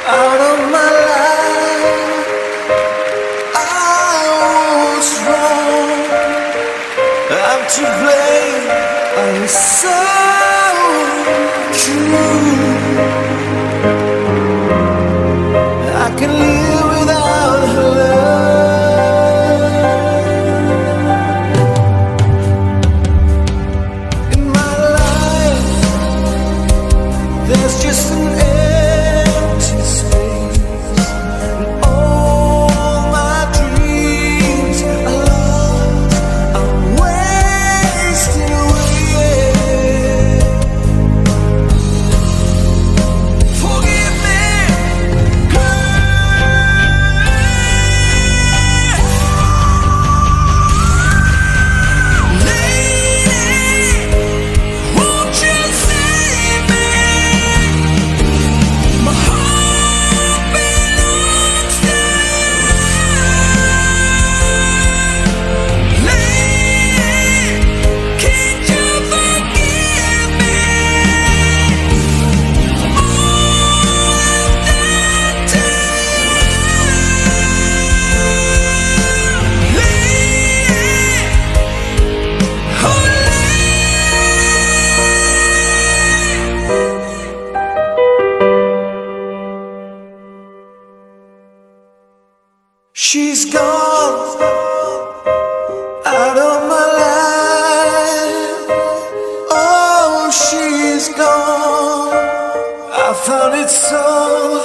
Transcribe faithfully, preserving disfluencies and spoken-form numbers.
out of my life. I was wrong, I'm to blame. I'm so true. I can live without her love. In my life, there's just an empty space, and all my dreams are lost. I'm wasting away. Forgive me, lady, won't you save me? My heart belongs to you. Lady, can't you forgive me? All I've done to you. Lady, oh she's gone out of my life. Oh, she's gone. I found it so